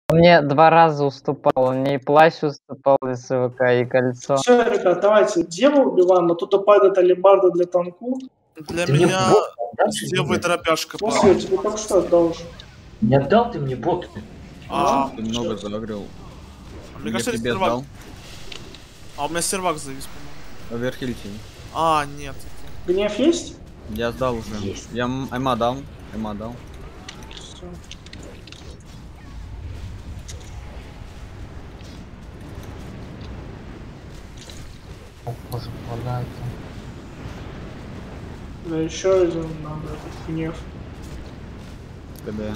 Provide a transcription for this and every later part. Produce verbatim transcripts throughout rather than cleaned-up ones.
Он мне два раза уступал. Он мне и плащ уступал из СВК, и кольцо. Все, ребят, давайте деву убиваем, а тут падает алебарда для танку. Для Ты меня мне бот отдашь с или девой нет? дробяшка Ну, падает. я тебе только что отдал уже. Не отдал ты мне бот? А, Ты много загрел. мне Я кажется, тебе сервак. дал. А у меня сервак завис, по-моему. Оверхильте. А, нет. Гнев есть? Я сдал уже. Есть. Я м- Айма дал. Айма дал. Всё. О, боже, лагает. Да еще один надо, этот гнев. КД.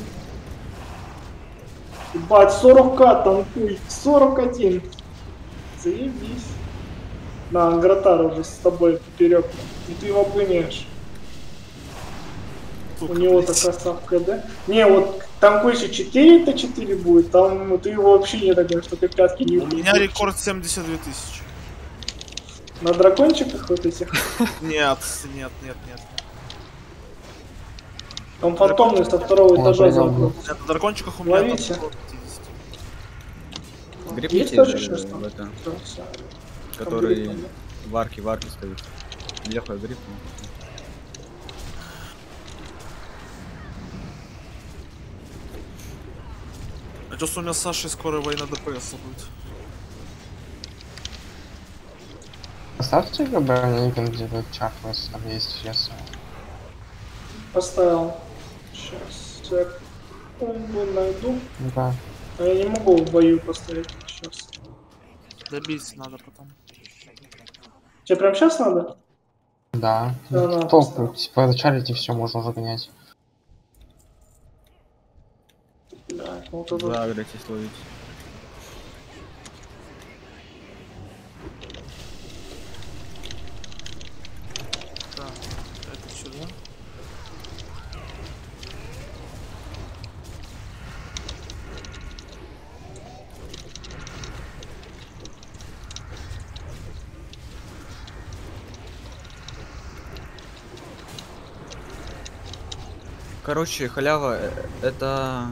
Ебать, сорок ка танкуй, сорок один. Заебись. На, Ангратар уже с тобой поперек. И ты его обгоняешь. У Сука, него блядь. такая ставка, да? Не, вот танкуйся четыре то четыре будет, там ну, ты его вообще не догонишь, только пятки не У меня рекорд семьдесят две тысячи. На дракончиках вот этих. Нет, нет, нет, нет. Там фантомный со второго Он этажа понял. замкнут. Нет, на дракончиках у меня там Ловите. сто пятьдесят. Гребите Есть тоже же что-то? в это, Да, всё. который Там в арке, в арке стоит. Ехай гриб. А чё, у меня с Сашей скоро война ДПС будет. Поставьте ГБ, где-то чат у вас там есть сейчас. Поставил. Сейчас. Секунду найду. Да. А я не могу в бою поставить сейчас. Добить надо потом. Тебе прям сейчас надо? Да. Да, да, Толку, поставил. типа, зачарите все, можно уже гонять. Да, вот это. Заграйте, словить. Так, это сюда. Короче, халява, э, это...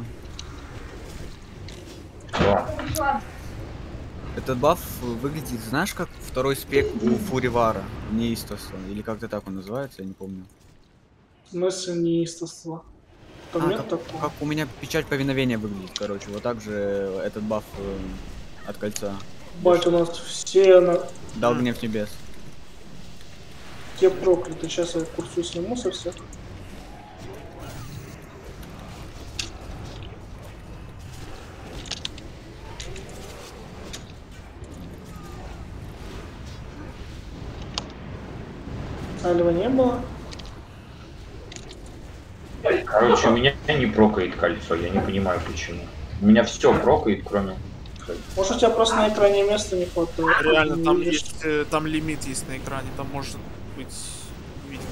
Этот баф выглядит, знаешь, как второй спек у Фуривара, неистоса, или как-то так он называется, я не помню. В смысле неистовство? Там А, нет как, такого. как у меня печать повиновения выглядит, короче, вот так же этот баф э, от кольца. Бать, у нас все на... Дал гнев небес. Те прокляты. Сейчас я курсу сниму со всех. Альва не было. Короче, у меня не прокает кольцо, я не понимаю почему. У меня все прокает, кроме... Может, у тебя просто на экране места не хватает. Реально, Не там видишь. есть, э, там лимит есть на экране, там может быть видно.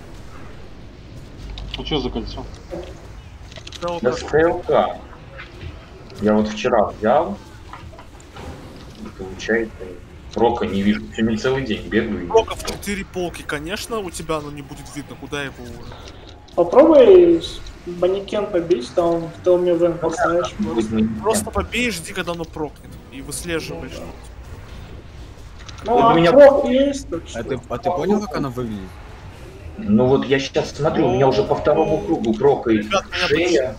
Ну что за кольцо? Да, вот Да так. СТЛК. Я вот вчера взял, и получается, прока не вижу. Сегодня целый день бегаю. и- Только в четыре полки, конечно, у тебя оно не будет видно, куда его уже. Попробуй манекен побить, там в Телме Вен поставишь. Будет не- Просто побей, жди, когда оно прокнет. И выслеживаешь. Ну, Вот а у меня- прок есть, так А что... ты, а ты понял, как она выглядит? Ну вот я сейчас смотрю, у меня уже по второму кругу прокает Ребят, меня шея,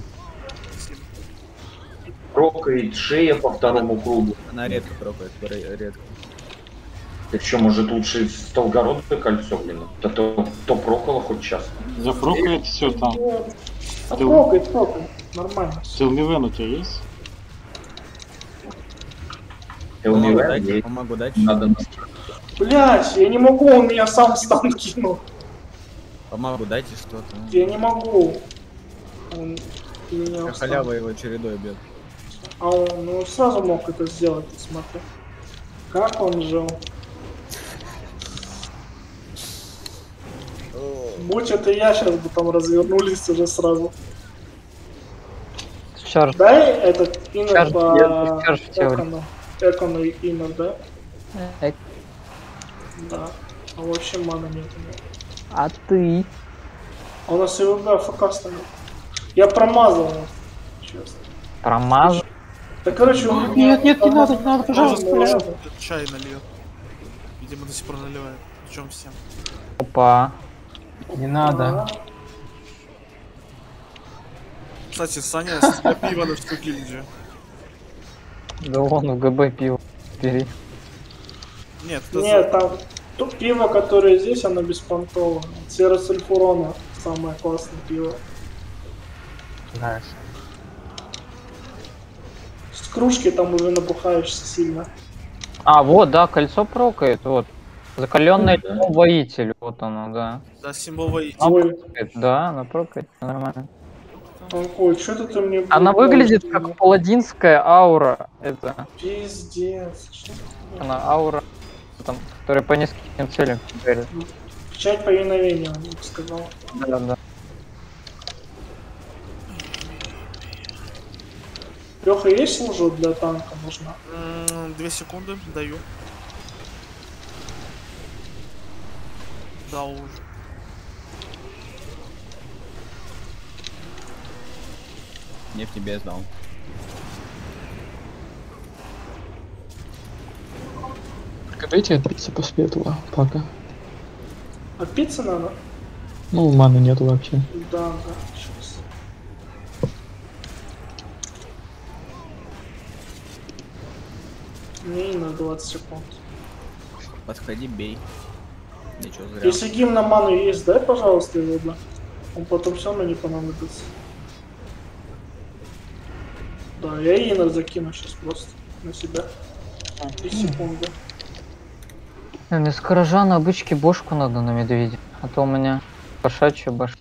прокает шея по второму кругу. Она редко прокает, ре- редко. Ты что, может лучше Столгородное кольцо, блин? То, то, то прокало хоть час. Запрокает все там. А Ты- прокает, прокает. Нормально. Силмивен у тебя есть? Ты Помогу умеешь, дать, ей помогу дать. надо настроить. Блять, я не могу, он меня сам стан кинул. Помогу дайте что-то. Я не могу. Он меня Как встал. халява его чередой бьет. А он ну, сразу мог это сделать, ты смотри. Как он жил. Будь это я, сейчас бы там развернулись уже сразу. Черт, Дай этот инер Чарт, по я чарт в теории. Экону. Экону и инер, да? э, Да. А вообще мана нет у него. а ты? А у нас ИВБ АФК стоит. Я промазал. Честно. Промазал? Да, короче, он... Нет, нет, не надо, не надо, пожалуйста, Ну, пожалуйста. ладно. Чай нальет. Видимо, до сих пор наливает. Причем всем. Опа. Не надо. А, Кстати, Саня, с тебя пиво на штуки где? Да вон в ГБ пиво. Бери. Нет, это Нет, там то пиво, которое здесь, оно беспонтовое. Серосульфурона самое классное пиво. Нравится. С кружки там уже набухаешься сильно. А, вот, да, кольцо прокает, вот. Закаленный Да. воитель, вот оно, да. за, да, символ воителя. Ой, Прокает, да, она прокает, нормально. ой, что ты мне... Она блядь, выглядит ну, как паладинская аура. Это, Пиздец. Что ты, она аура, там, которая по нескольким целям ударит. Печать повиновения, он сказал. Да, да. Леха, есть служба для танка нужна? М, Две секунды, даю. Да, уже. Нефть тебе я сдал. Дайте отбиться после этого, пока. Отпиться надо? Ну, маны нету вообще. Да, да, сейчас. Не на двадцать секунд. Подходи, бей. Ничего зря. Если гимн на ману есть, дай, пожалуйста, его, да. Он потом все равно не понадобится. Да, я инер закину сейчас просто на себя. Три секунды. Мне с гаража на обычке бошку надо на медведя, а то у меня кошачья башка.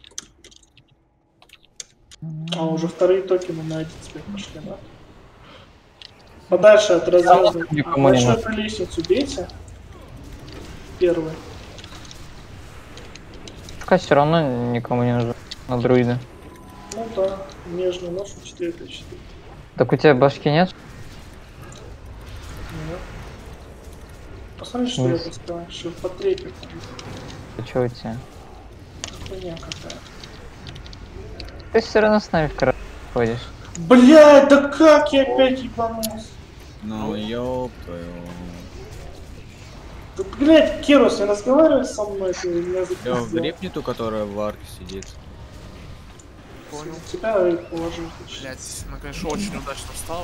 А, уже вторые токены на один спек пошли, да? Подальше от разреза. никому не Большую надо. приличницу бейте. Первый. Пушка все равно никому не нужна на друида. Ну да, нежный нож четыре на четыре. Так у тебя башки нет? Посмотри, что я Yes. поставил. Что по трепе. А чё у тебя? Хуйня какая. Ты все равно с нами в карат ходишь. Блядь, да как я опять ебанулся? Ну, ёб твою. Да, блядь, Керус, не разговаривай со мной, ты меня Лёв, запиздил. гребни ту, которая в арке сидит. Понял. Тебя и положил. Блять, она, конечно, очень удачно встала.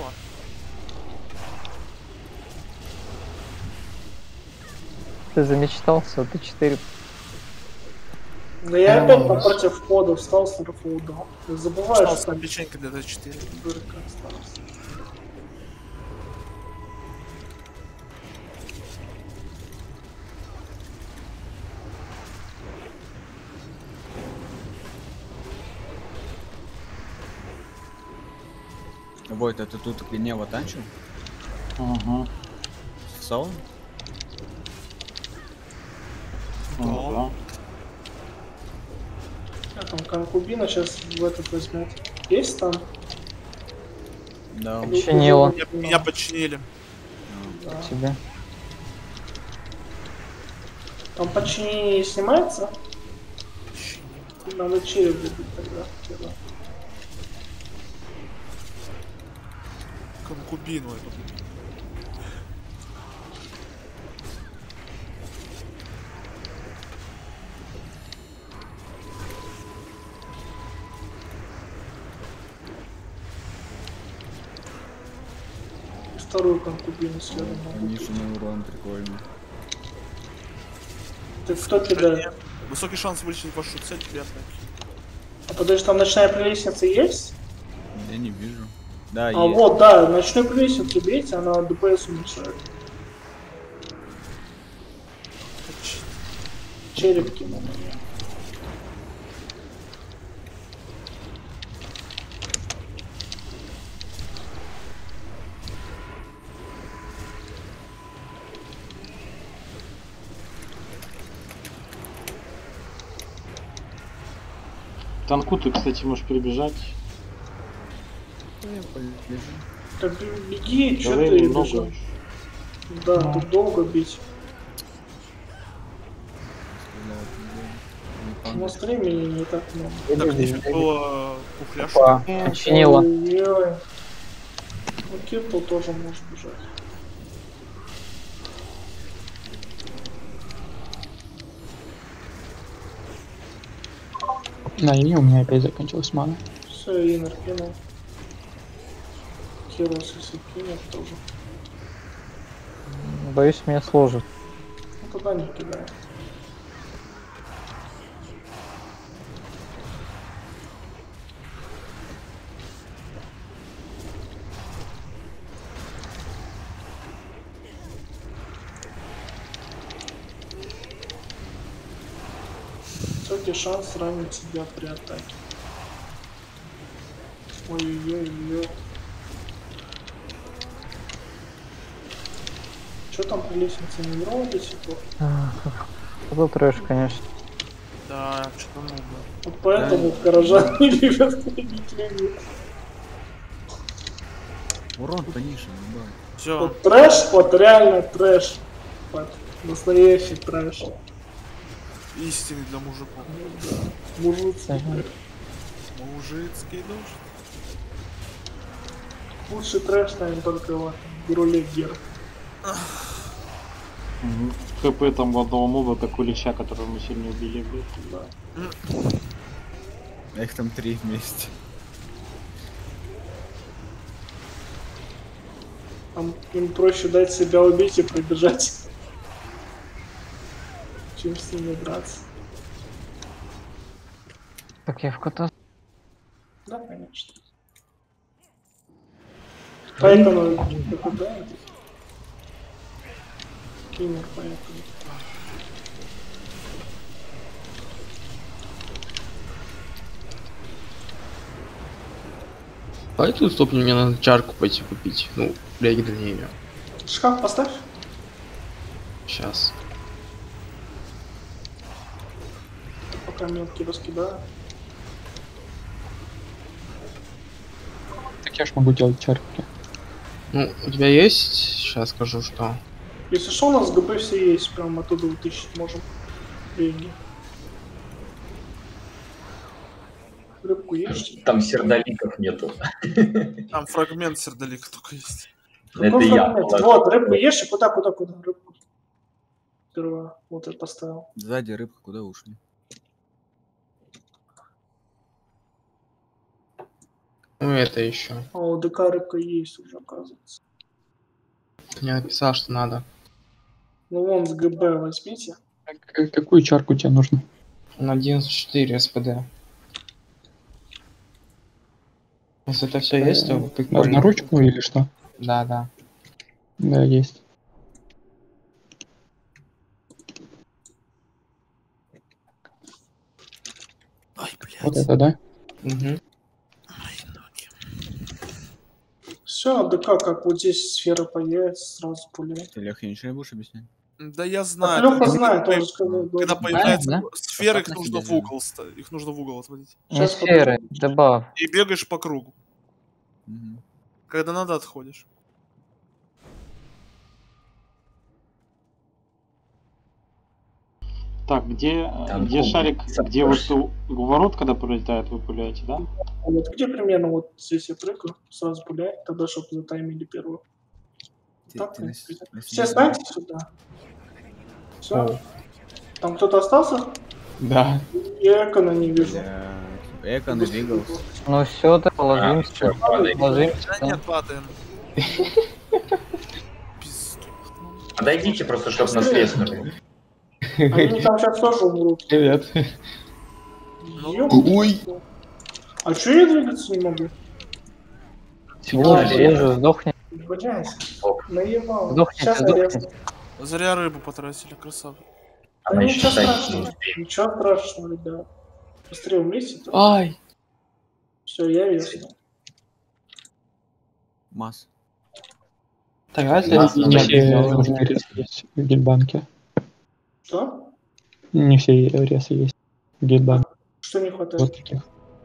Ты замечтался, вот ты четыре. Да я опять напротив входа встал, с РФУ дал. Ты забываешь, Осталась что там там печенька для четыре. дырка осталась. Войт, а ты тут гнева танчил? Ага. Ссал? Ну, А там конкубина сейчас в этот возьмет. Есть там? Да. Починила. Меня, меня подчинили. Да. Тебе. Там подчинение снимается? Надо череп добить тогда. Первое. Конкубину эту. Вторую конкубину следом. надо. Пониженный урон, прикольно. Ты кто кидает? Высокий шанс вылечить вашу цель, приятно. А подожди, там ночная прелестница есть? Я не вижу. Да, А есть. вот, да, ночную прелестницу бейте, она ДПС уменьшает. Череп кинул на меня. танку ты, кстати, можешь перебежать. Я побежу. Так беги, что Давай ты немного. бежишь? Да, тут долго бить. У нас времени не так много. Так, нефиг было кухляш. Опа, починила. Ой-ой. Ну, Киртл тоже может бежать. На, и у меня опять закончилась мана. Все, я Иннер кинул. Кирос, если кинет, тоже. Боюсь, меня сложит. Ну, туда не кидает. Кстати, шанс ранить себя при атаке. Ой-ой-ой. Что там по лестнице не дрова до сих пор? Это трэш, конечно. Да, что-то много. Вот поэтому горожан не любят ходить люди. Урон понижен, да. Все, Вот трэш, вот реально трэш. Вот, настоящий трэш. истинный для мужиков. Мужицкий. Ага. Мужицкий дождь. Лучший трэш, наверное, только вот в руле гер. Мгм. ХП там в одного моба такой леща, которого мы сильно убили. блядь. Да. А их там три вместе. Там им проще дать себя убить и пробежать, чем с ними драться. Так, я в кота. Да, конечно. Поэтому куда? Кинер, поэтому. Поэтому стопни, мне надо чарку пойти купить. Ну, для гидронемия. Шкаф поставь. Сейчас. Пока метки раскидаю. Так я ж могу делать чарки. Ну, у тебя есть? Сейчас скажу, что. Если что, у нас ГБ все есть, прям оттуда вытащить можем деньги. Рыбку ешь? Там сердоликов нету. Там фрагмент сердолика только есть. Это Какой я. фрагмент? положил. Вот, рыбку ешь и куда, куда, куда? Рыбку. Сперва. Вот я поставил. Сзади рыбка куда ушли? Ну, это еще. А у ДК рыбка есть уже, оказывается. Ты не написал, что надо. Ну вон с ГБ возьмите. К- Какую чарку тебе нужно? На одиннадцать четыре СПД. Если это все есть, то Можно прикольно. ручку или что? Да, да. Да, есть. Ай, блядь. Вот это, да? Угу. Ай, ноги. Все, ДК как вот здесь сфера появится, сразу пуляй. Ты, Лех, ничего не будешь объяснять? Да я А знаю. Лёха когда- знает, он же сказал. Когда да. появляются да? сферы, их Поставь на нужно себя, в угол ста- их нужно в угол отводить. Не Сейчас сферы, дебаф. И бегаешь по кругу. Мгм. Когда надо, отходишь. Так, где, Там где комп- шарик, где вот у у ворот, когда пролетает, вы пуляете, да? А вот где примерно вот здесь я прыгаю, сразу пуляй, тогда чтобы затаймили первую. Ты- Так, ты в на принципе. с- на Все себя- станьте сюда. Все. О. Там кто-то остался? Да. Я Экона не вижу. Да, Эко двигался. Ну все, так А, ложимся. всё, падай. Ложимся. Да да. нет, падаем. Пизду. Подойдите просто, чтобы нас леснули. Они там сейчас тоже умрут. Привет. Ёп. Ой. А чё я двигаться не могу? О, Сигнали. режу, сдохни. Блять, Оп. наебал. Сдохните, Сейчас я сдохните. резну. Зря рыбу потратили, красава. Да Она ничего считать не страшного. успеет. Ничего страшного, ребят. Быстрее умрите. Ай. Все, я резну. Масс. Так, давайте Нас я на Не не все сделаю. нужные ресы есть в гильбанке. Что? Не все ресы есть в гильбанке. Что не хватает? Вот таких.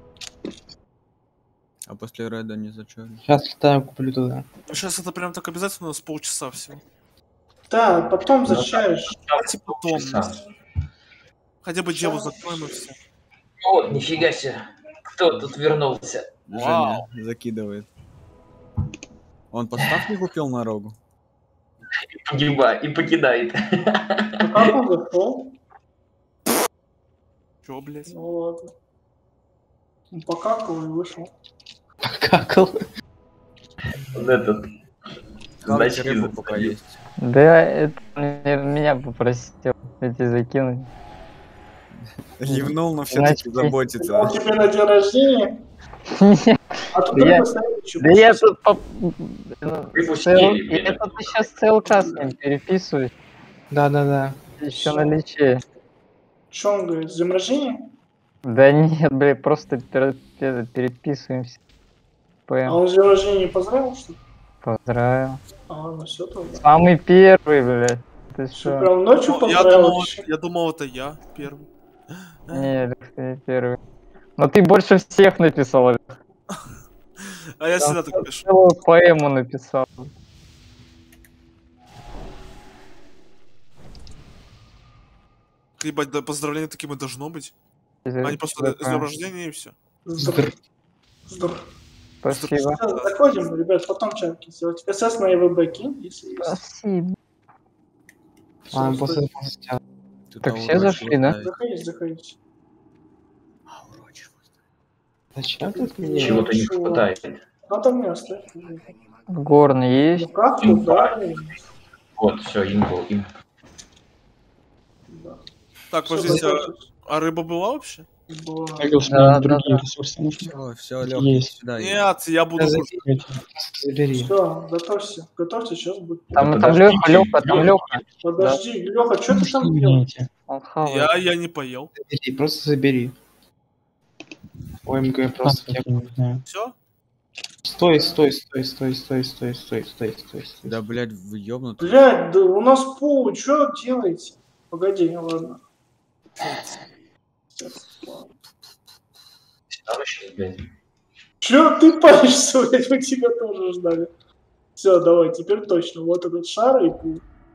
А после рейда не зачем? Сейчас летаю, куплю туда. Сейчас это прям так обязательно, у нас полчаса всего. Да, потом зачаешь. Давайте потом. Полчаса. Хотя бы деву закроем и все. О, нифига себе. Кто тут вернулся? Вау. Женя закидывает. Он подстав не купил на рогу? И погибает, и покидает. Ну как он зашел? Чё, блядь? Ну ладно. Он покакал и вышел. Какал. Вот этот. Хавайте Значки рыбу, пока заходил. Э, есть. Да, это мне- меня попросил эти закинуть. Ливнул, но Значит, все-таки Он заботится. тебе на день рождения? А тут Да я- рыба стоит еще. Да я тут по... Рыбу цел... съели, Я блин. тут сейчас целый час с ним переписываюсь. Да-да-да. Еще на лече. Что он говорит? С днем рождения? Да нет, блядь, просто пере- пере- переписываемся. А ПМ. он с днем рождения не поздравил, что ли? Поздравил. А, ну все тогда. Самый первый, блядь. Ты Что, что? прям ночью Ну, я, поздравил? думал, еще? я думал, это я первый. Нет, ты не первый. Но ты больше всех написал. Олег. А я Там всегда так пишу. Целую поэму написал. Ебать, да поздравление таким и должно быть. Из- А не просто Да, с днем рождения и все. Здорово. Здорово. Спасибо. Всё, заходим, ребят, потом чатки сделать. СС на ЕВБ кинь, если есть. Спасибо. Всё, А, стой. после после. Тут Так а все урочь зашли, да? поставить. Заходите, заходите. А, урочь поставить. Зачем тут мне? Чего-то не Чего? хватает. Надо мне оставить. Горн Ну есть. как тут, да? Вот, все, импл, импл. Да. Так, Всё, подождите, а, закончилось. а рыба была вообще? Была. Так, господи, Да, да, другие да. ресурсы нужны. Все, все, Лёх, Есть. сюда. иди. Нет, я буду... Да, кушать. Эти. Забери. Все, готовься. Готовься, сейчас будет. Там, Да там подождите, Леха, Леха, там Лёха. Леха. Подожди, Леха, что ты Что там вы делаешь? имеете? Он хавает. Я, я не поел. Забери, просто забери. ОМГ просто А, кек. я не знаю. Все? Стой, стой, стой, стой, стой, стой, стой, стой, стой, стой. Да, блядь, вы ёбнутый. Блядь, да у нас пол, что делаете? Погоди, ну ладно. Надо сейчас, блядь. Че ты паришься, блядь, мы тебя тоже ждали. Все, давай, теперь точно. Вот этот шар и пул.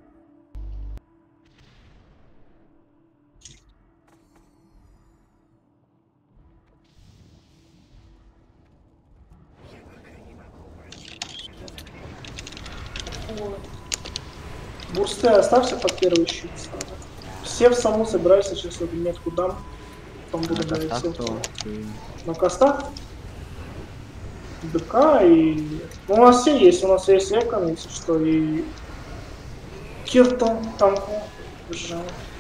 Бурсты оставься под первый щит. Все в саму собирайся, сейчас эту метку дам. Потом буду На говорить костах всем. то ты- На костах? ДК и... Ну, у нас все есть, у нас есть Экон, если что, и... Киртон, там, держал.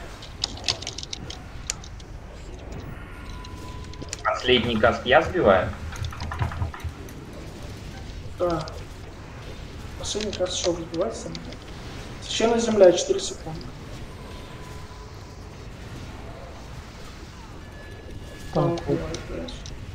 Последний каст я сбиваю. Да. Последний раз шел сбивается. Священная земля, четыре секунды. Там, бывает, дальше.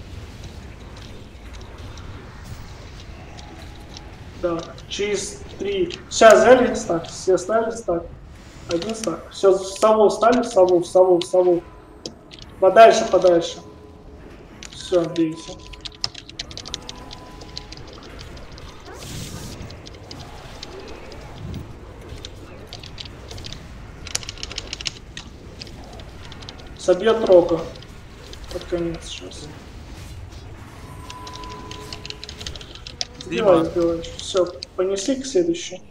Да, через три. Сейчас взяли стак, все ставили стак. Один стак. Все, в сову стали, в сову, в сову, в сову. Подальше, подальше. Все, бейте. Собьет рока. Под конец сейчас. Сбивай, сбивай. Все, понесли к следующей.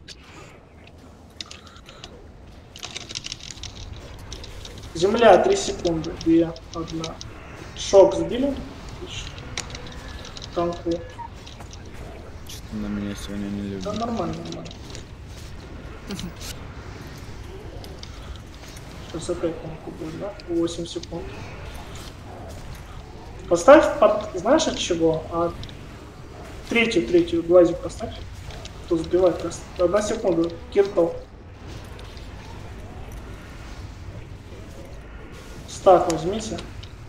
Земля, три секунды. Две, одна. Шок сбили. Отлично. Танку. Что-то на меня сегодня не любит. Да нормально, нормально. Сейчас опять танку будет, да? восемь секунд. Поставь под... Знаешь от чего? От... Третью, третью глазик поставь. Кто сбивает просто. Одна секунда. Киртл. Стак возьмите.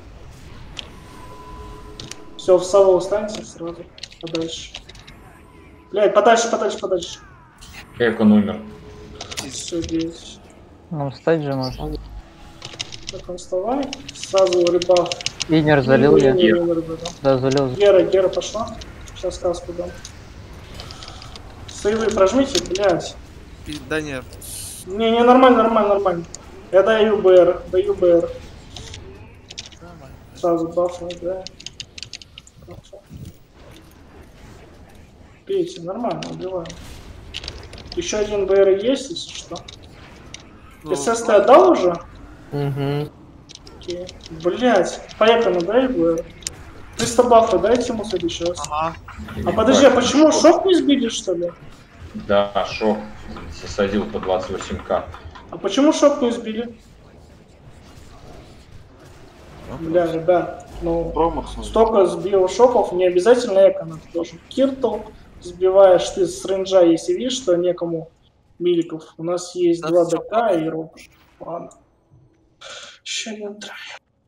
Все, в сову устаньте сразу. Подальше. Блядь, подальше, подальше, подальше. Экон умер. Все, девять. Ну, встать же можно. Так, он вставай. Сразу рыба. Инер залил я. Не, не, не, рыба, да. Да, залил. Гера, Гера пошла. Сейчас каску дам. Сейвы прожмите, блядь. Пи- Да нет. Не, не, нормально, нормально, нормально. Я даю БР, даю БР. Сразу бафну, да. Бейте, нормально, убиваем. Еще один БР есть, если что. Ну, СС ты отдал уже? Угу. Окей. Блять, поехали, дай БР. триста бафа дайте ему следующий раз. Ага. А подожди, а почему шок не сбили, что ли? Да, шок засадил по двадцать восемь ка. А почему шок не сбили? Бля, ребят, ну, Промахнул. столько сбил шоков, не обязательно эко надо должен. Киртл сбиваешь ты с рейнджа, если видишь, что некому миликов. У нас есть Да два всё. ДК и роб. Ладно. Еще один трай.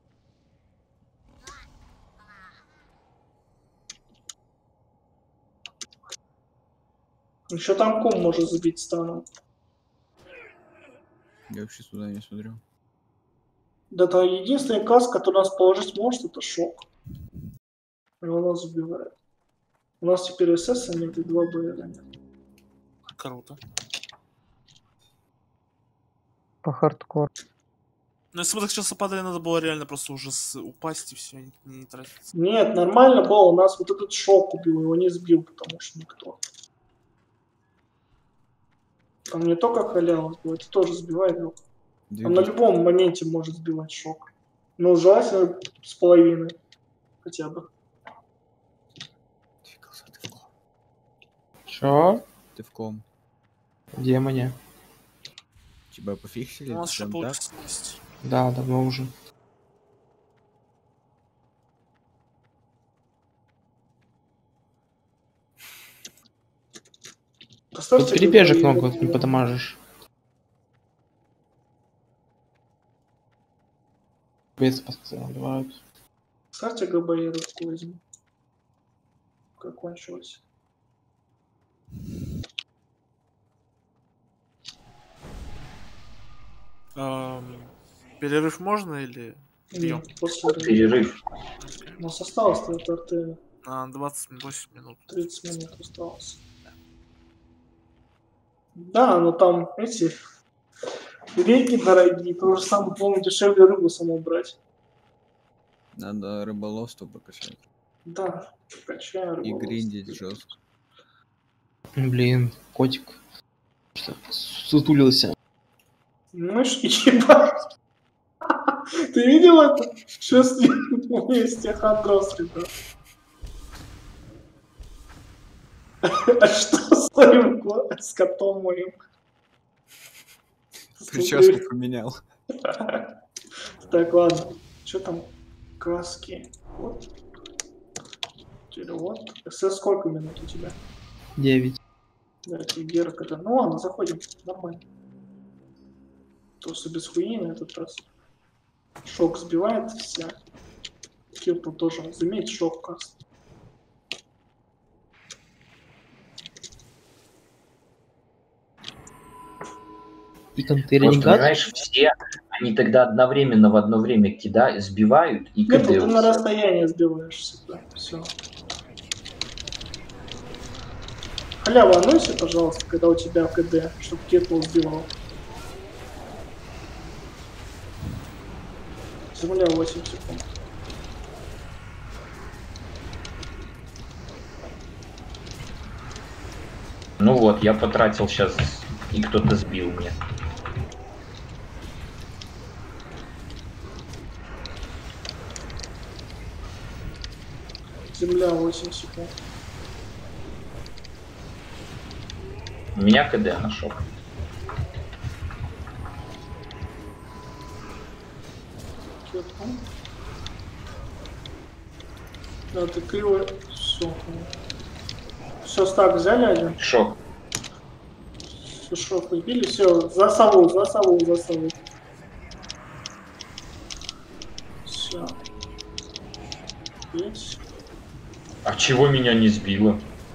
Еще там ком может забить станом. Я вообще сюда не смотрю. Да, это единственный касс, который нас положить может, это шок. И он нас забивает. У нас теперь СС нет и два БР нет. Круто. По хардкору. Ну, если бы так сейчас падали, надо было реально просто уже с... упасть и все, не, не тратиться. Нет, нормально было. У нас вот этот шок убил, его не сбил, потому что никто. Там не только халява сбивает, это тоже сбивает его. Он на любом моменте может сбивать шок. Но желательно с половиной. Хотя бы. Двигался ты в ком. Чё? Ты в ком. Демоне. Тебя пофиксили? У нас еще Прям так? полчаса есть. Да, давно уже. Поставьте Тут перебежек любой- много, не подамажишь. Бейцы постоянно убивают. Ставьте ГБР возьму. Как кончилось. Эм, перерыв можно или бьем? Нет, после Перерыв. У нас осталось-то это РТ. На двадцать восемь минут. тридцать минут осталось. Да, но там эти реки дорогие, то же самое, по-моему, дешевле рыбу саму брать. Надо рыболовство покачать. Да, качаю И рыбу. гриндить жестко. Блин, котик. Что? Сутулился. Мышь и ебать. Ты видел это? Что с ним вместе хандрос, ребят? А что с твоим ко- с котом моим? Прическу поменял. Так, ладно. Что там? Каски. Вот. Перевод. СС сколько минут у тебя? девять. Да, тебе Гера когда. Ну ладно, заходим. Нормально. Просто без хуйни на этот раз. Шок сбивает вся. Киртл тоже. Заметь шок каст. Итан, ты Вот, ренегат? понимаешь, все, они тогда одновременно в одно время кидают, сбивают и Нет, ты на кидают. расстоянии сбиваешь всегда. Все. Халява, анонси, пожалуйста, когда у тебя КД, чтобы Киртл сбивал. Земля восемь секунд. Ну вот, я потратил сейчас, и кто-то сбил мне. Земля восемь секунд. У меня КД нашел. Киртл. Да, ты криво. Все. Все, стак взяли один. Шок. Все, шок убили. Все, за сову, за сову, за сову. Все. Есть. А чего меня не сбило?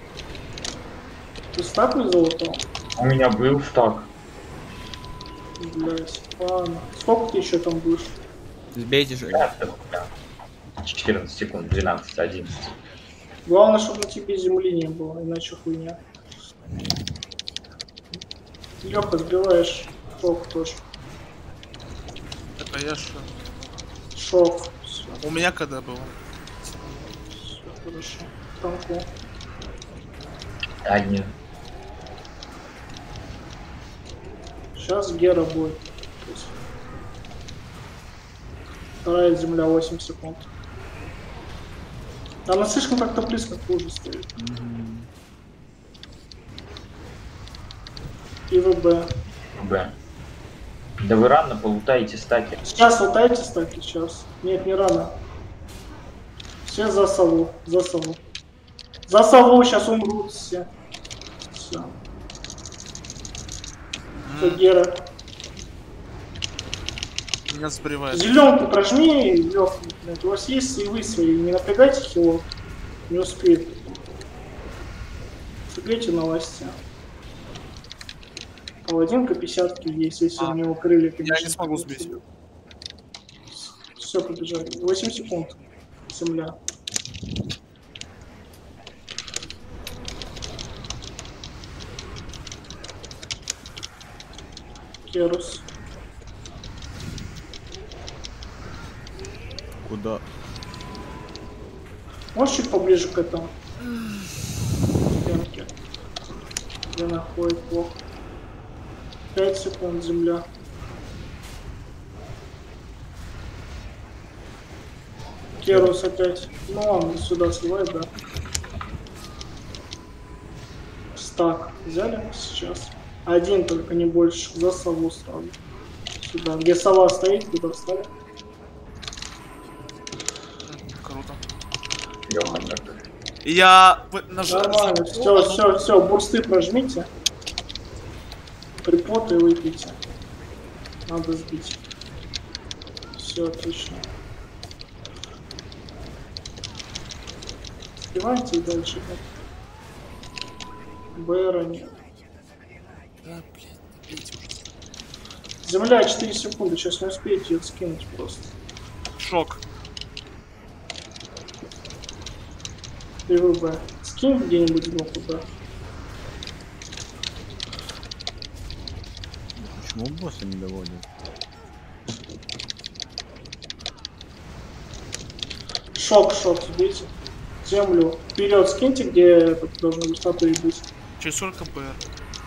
Ты стак не залутал? У меня был стак. Блять, ладно. Сколько ты еще там будешь? Сбейте же. четырнадцать секунд, двенадцать, одиннадцать. Главное, чтобы на тебе земли не было, иначе хуйня. Леха, сбиваешь шок тоже. Так, а я что? Шок. Все, У меня когда было? хорошо. Танку. Один. Сейчас Гера будет. Вторая земля восемь секунд. Она слишком как-то близко к луже стоит. И ВБ. Б. Да вы рано полутаете стаки. Сейчас лутайте стаки, сейчас. Нет, не рано. Все за сову, за сову. За сову сейчас умрут все. Все. Все, Гера. Меня сбривает. Зеленку прожми, Лёх. У вас есть сейвы свои, не напрягайте хилов. Не успеет. Сыграйте новости. Паладинка пятьдесят есть, если А, у него крылья, конечно. Я не смогу сбить. Все, побежали. восемь секунд. Земля. Керус. Куда? Можешь чуть поближе к этому? Стенке. Где находит плохо. пять секунд, земля. Керус опять. Ну он сюда сливает, да. Стак. Взяли сейчас. Один только, не больше. За сову сразу. Сюда. Где сова стоит, туда встали. Круто. Ёханый. Я нажал. Нормально. Все, все, все. Бурсты прожмите. Припоты выпейте. Надо сбить. Все, отлично. Сбивайте и дальше. Бэра нет. Да, блин, бейте уже. Земля четыре секунды, сейчас не успеете ее скинуть просто. Шок. ПВБ. Скинь где-нибудь в куда. Почему босса не доводят? Шок, шок, сбейте. Землю. Вперед скиньте, где должны статуи быть. Через сколько БР?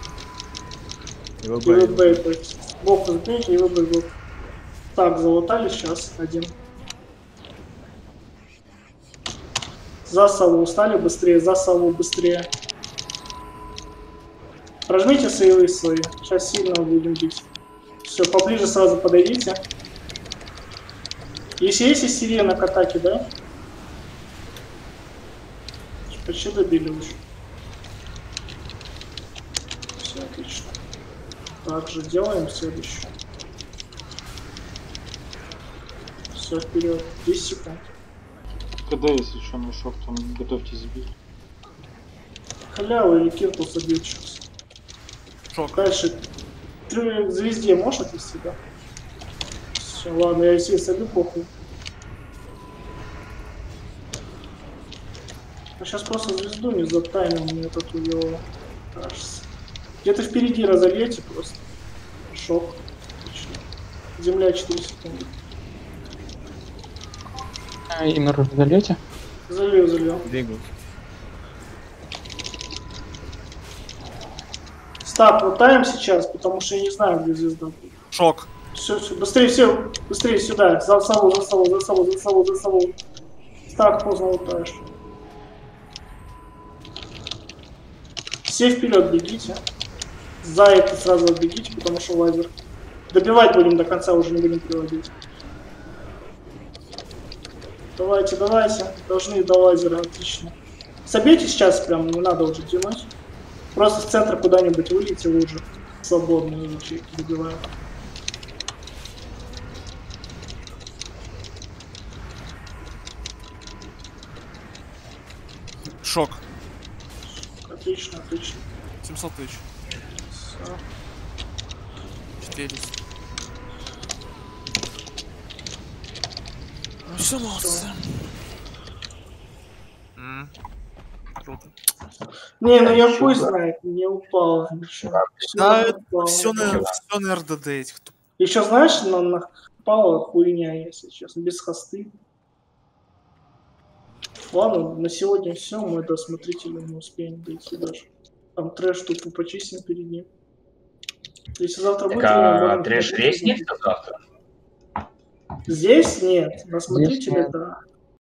ПВБ, то есть. Бок сбейте и ВБ бок. Так, залутали сейчас один. За сову устали быстрее, за сову быстрее. Прожмите сейвы свои. Сейчас сильно будем бить. Все, поближе сразу подойдите. Если есть сирена к атаке, да? Почти добили уже. Все отлично. Также делаем следующее. Все, вперед. десять секунд. Когда если что мешок, там готовьтесь сбить. Халяву или кирку забьют сейчас. Шок. Дальше. Ты к звезде можешь отвести, да? Все, ладно, я все собью похуй. А сейчас просто звезду не затаймим, мне этот ее кажется. Где-то впереди разольете просто. Шок. Отлично. Земля четыре секунды. А, и на разлете? Залью, залью. Двигался. Стак, лутаем сейчас, потому что я не знаю, где звезда будет. Шок. Все, все, быстрее, все, быстрее сюда. За сову, за сову, за сову, за сову, за сову. Стак, поздно лутаешь. Все вперед бегите. За это сразу отбегите, потому что лазер. Добивать будем до конца, уже не будем приводить. Давайте, давайте. Должны до лазера, отлично. Собейте сейчас прям, не надо уже тянуть. Просто с центра куда-нибудь вылейте лужи. Свободные ячейки добиваем. Шок. Отлично, отлично. семьсот тысяч. Всё. четыреста. Ну все, молодцы. М, Круто. Не, ну я Ещё хуй да. знает, не упало ничего. Да, Всё это упало. все на, все на РДД этих. туп- Еще знаешь, на, на пала хуйня, если честно, без хосты. Ладно, на сегодня все, мы до смотрителя не успеем дойти даже. Там трэш тупо почистим перед ним. Если завтра будет, Так, мы а можем трэш посмотреть. резнится завтра? Здесь нет, на Здесь смотрителе нет. да.